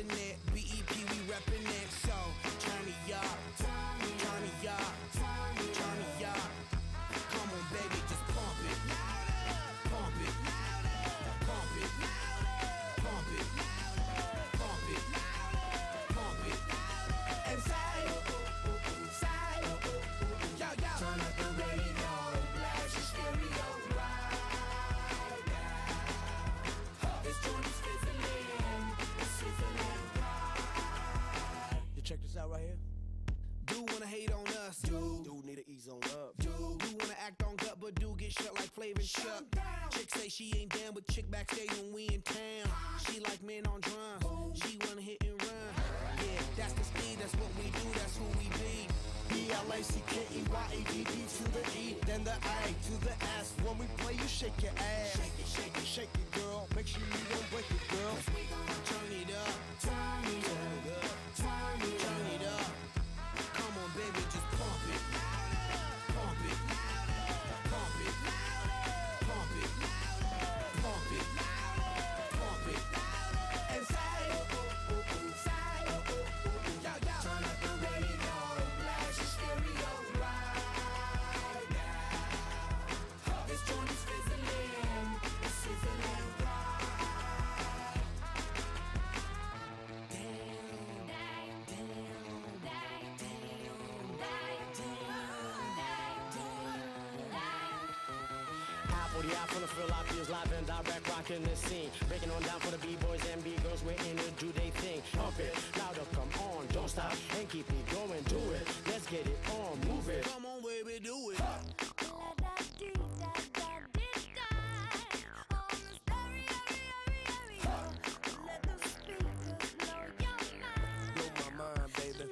reppin' it. BEP, we reppin' it. So turn me up, turn me up, turn me up. Come on, baby, just pump it, pump it, pump it, pump it, pump it, pump it, and say, yo, yo. Turn up the radio, blast your stereo right now. This joint is fizzling, it's sizzling right. You check this out right here. Do wanna hate on us, Do need to ease on up. do wanna act on gut, but do get shut like Flavor and Shut. Chick say she ain't down, but chick backstage when we in town. She like men on drum, she wanna hit and run. Yeah, that's the speed, that's what we do, that's who we be. BLACKEYEDD to the E, then the A to the S. When we play, you shake your ass. Shake it, shake it, shake it, girl. Make sure you don't break it, girl. We gon' Turn it up, turn it up, turn it turn it up. Come on, baby, just pump it, pump it, pump it, pump it, pump it, pump it, and say, yo, yo. Turn up the radio, blast your stereo right now. This joint is fizzling, it's sizzling right. For the eye full of Philadelphia's live and direct, rocking the scene. Breaking on down for the B-boys and B-girls, we're in it, do they thing. Pump it, louder, come on, don't stop, and keep it going, do it. Let's get it on, move it. Come on, baby, do it. Blow my mind, baby.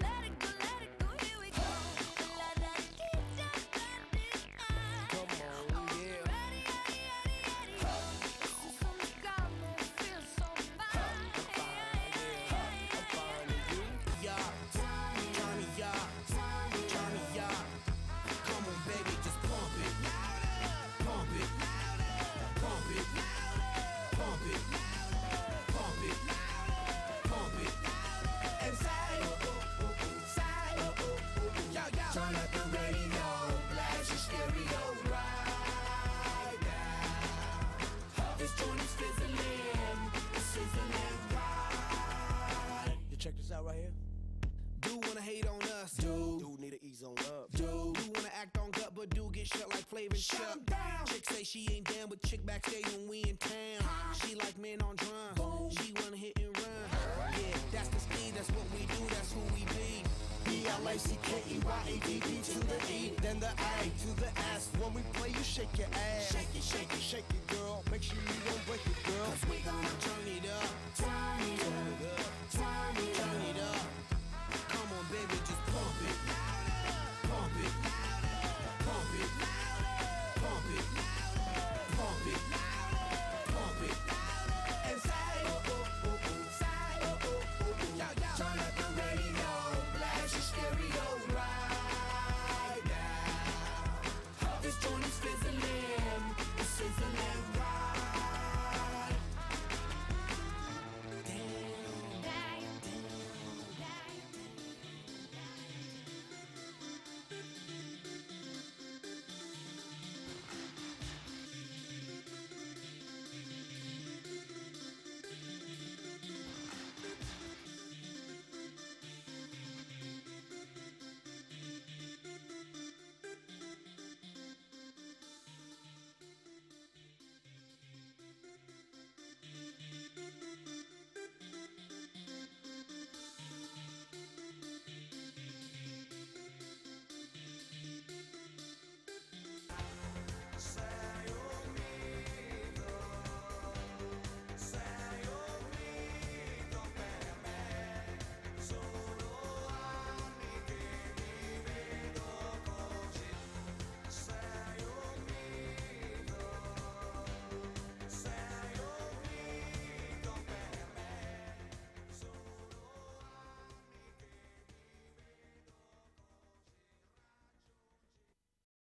Come on, yeah. I'm fine with you. Yeah, turn me up, turn me up. Come on, baby, just pump it, pump it, pump it, pump it, pump it, pump it, and say, yo, yo. Turn up the radio, blast your stereo right now. This joint is fizzling, it's sizzling right. You check this out right here. Do wanna hate on us, Do need to ease on up. do wanna act on gut, but do get shut like Flavor and Shut. Chick say she ain't down, but chick backstage when we in town. She like men on drum, she wanna hit and run. Yeah, that's the speed, that's what we do, that's who we be. BLACKEYEDD to the E, then the A to the S. When we play, you shake your ass. Shake it, shake it, shake it, girl. Make sure you don't break